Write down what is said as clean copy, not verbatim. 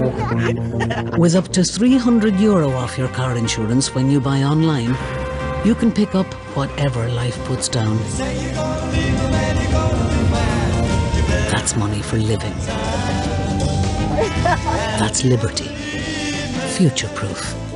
With up to €300 off your car insurance when you buy online, you can pick up whatever life puts down. That's money for living. That's liberty. Future-proof.